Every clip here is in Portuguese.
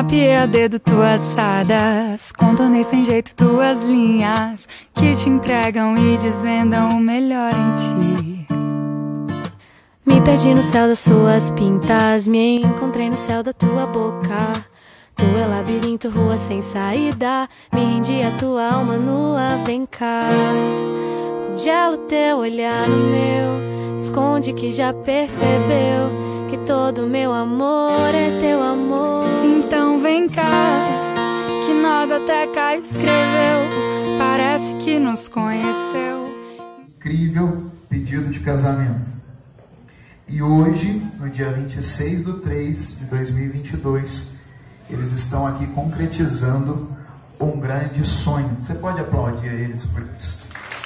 Mapeei a dedo tuas sadas, contornei sem jeito tuas linhas que te entregam e desvendam o melhor em ti. Me perdi no céu das suas pintas, me encontrei no céu da tua boca. Tu é labirinto, rua sem saída, me rendi a tua alma nua, vem cá. Congela o teu olhar no meu, esconde que já percebeu que todo meu amor é teu amor. Então vem cá, que nós até cá escreveu, parece que nos conheceu. Incrível pedido de casamento. E hoje, no dia 26/3 de 2022, eles estão aqui concretizando um grande sonho. Você pode aplaudir a eles por isso.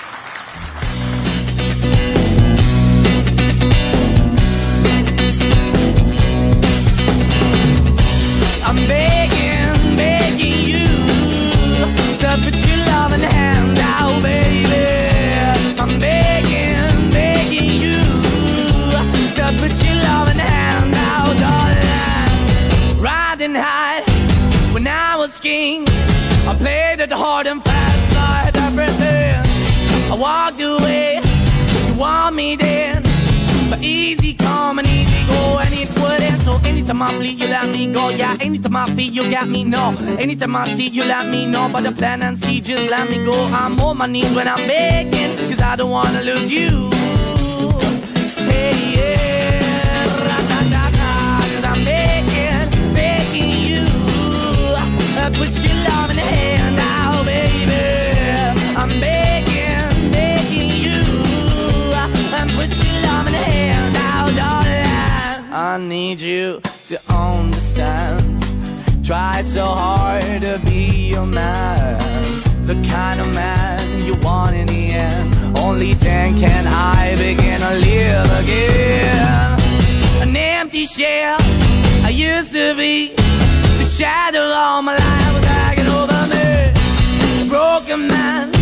I'm begging, begging you to put your loving hand out, baby. I'm begging, begging you to put your loving hand out, darling. Riding high when I was king, I played it hard and fast, I had everything. I walked away, you want me then, but easy come and easy go, and it wouldn't. So anytime I bleed, you let me go. Yeah, anytime I feel, you got me, no. Anytime I see, you let me know. But the plan and see, just let me go. I'm on my knees when I'm begging, cause I don't wanna lose you. Hey, yeah, ra-da-da-da, cause I'm begging, begging you. Put your love in the hand out, baby. I'm begging, begging you. Put your love in the hand out, darling. I need you to understand. Try so hard to be your man, the kind of man you want in the end. Only then can I begin to live again. An empty shell I used to be, the shadow all my life was hanging over me. A broken man